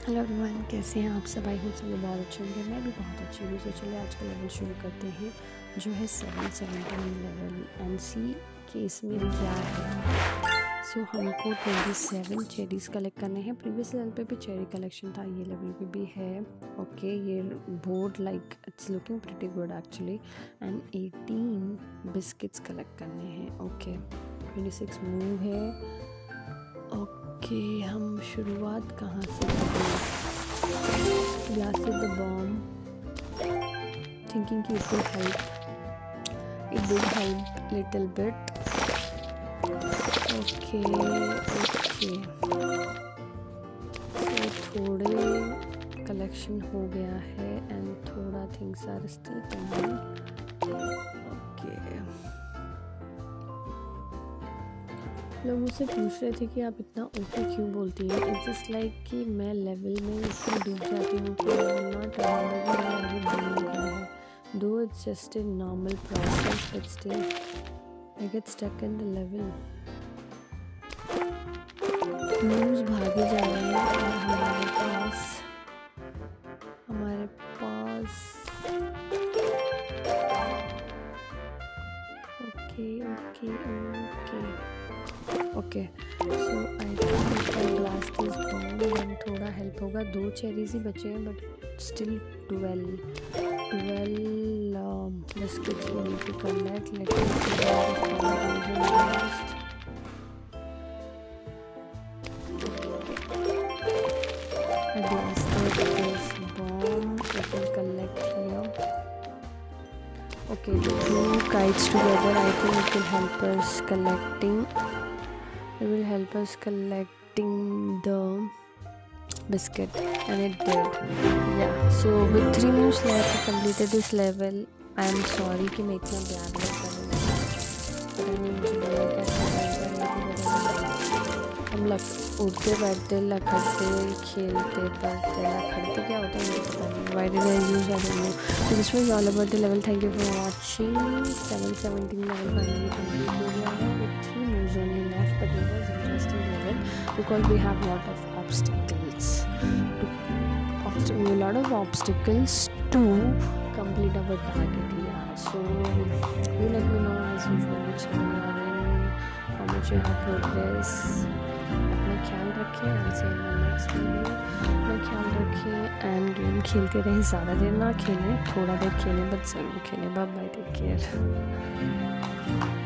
Hello everyone, कैसे हैं आप सब? आई होप सब लोग बहुत अच्छे होंगे। मैं भी बहुत अच्छी हूँ। तो चलिए आज का लेवल शुरू करते हैं, जो है 717 लेवल एंड सी कि इसमें क्या है। सो हमको 27 चेरीज़ कलेक्ट करने हैं। प्रीवियस लेवल पे भी चेरी कलेक्शन था, ये लेवल पे भी है। ओके, ये board like it's looking pretty good actually. And 18 biscuits collect करने हैं। ओके, 26 मूव है। ओके, हम शुरुआत कहाँ से करें? ब्लास्टेड द बॉम्ब, थिंकिंग कि it will help little bit. Okay okay, तो थोड़े कलेक्शन हो गया है एंड थोड़ा things are still pending. Okay, लोग मुझसे पूछ रहे थे कि आप इतना ओके क्यों बोलती हैं। इट्स जस्ट लाइक कि मैं लेवल में इसमें डूब जाती हूँ कि नॉट आगे बढ़ना है। Though it's just a normal process but still I get stuck in the level. न्यूज़ भागे जा रहे हैं और हमारे पास okay so I think blast this bomb and थोड़ा हेल्प होगा। 2 चेरीज ही बचे हैं but still 12 biscuits we need to collect. Let us okay, 2 kites together. I think it will help us collecting the biscuit, and it did. Yeah, so with 3 moves left I completed this level. I am sorry कि मैं इतना black कर रही हूँ। हम उठते बैठते लखड़ते खेलते पढ़ते लखड़ते क्या होता है मुझे पता नहीं। Why did I use that move? So this was all about the level. Thank you for watching. 717 level finally complete हो गया है with 3 moves only left, but it was interesting level because we have lot of obstacles to complete our target. Yeah, so you let me know as usual which level you are in, how much you have progress. अपना ख्याल रखें and से next video में ख्याल रखें end game खेलते रहें। ज़्यादा देर ना खेलें, थोड़ा देर खेलें बट ज़रूर खेलें। Bye bye, take care.